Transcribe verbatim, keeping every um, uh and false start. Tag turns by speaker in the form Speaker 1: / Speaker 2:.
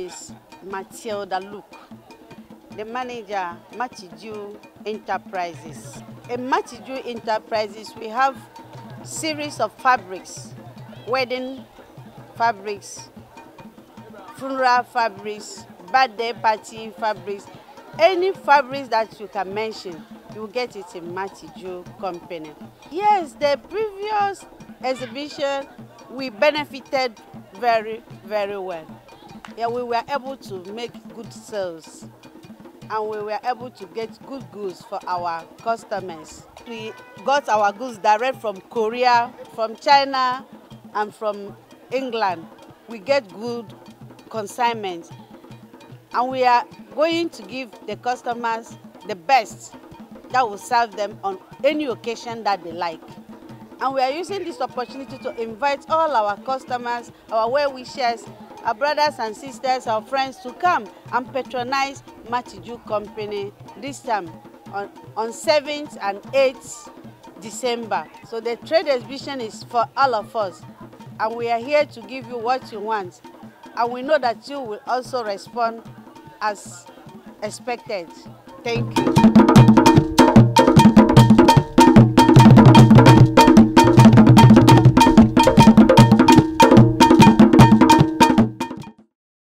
Speaker 1: is Matiju, the manager, Matiju Enterprises. In Matiju Enterprises, we have series of fabrics, wedding fabrics, funeral fabrics, birthday party fabrics. Any fabrics that you can mention, you will get it in Matiju company. Yes, the previous exhibition, we benefited very, very well. Yeah, we were able to make good sales and we were able to get good goods for our customers. We got our goods direct from Korea, from China, and from England. We get good consignment, and we are going to give the customers the best that will serve them on any occasion that they like. And we are using this opportunity to invite all our customers, our well-wishers, our brothers and sisters, our friends to come and patronize Matiju company this time on, on seventh and eighth December. So the trade exhibition is for all of us, and we are here to give you what you want. And we know that you will also respond as expected. Thank you.